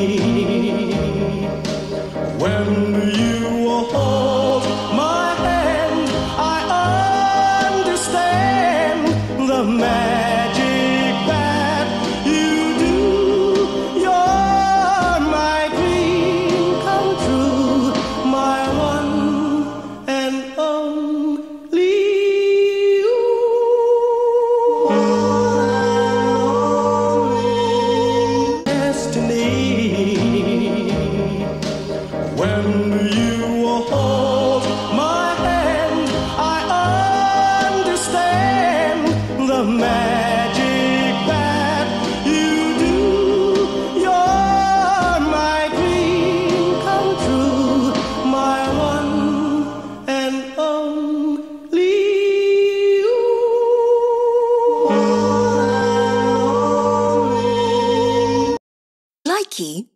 When you hold my hand, I understand the magic that you do. You're my dream come true, my one and only you. Destiny. When you hold my hand, I understand the magic that you do. You're my dream come true, my one and only you. Likey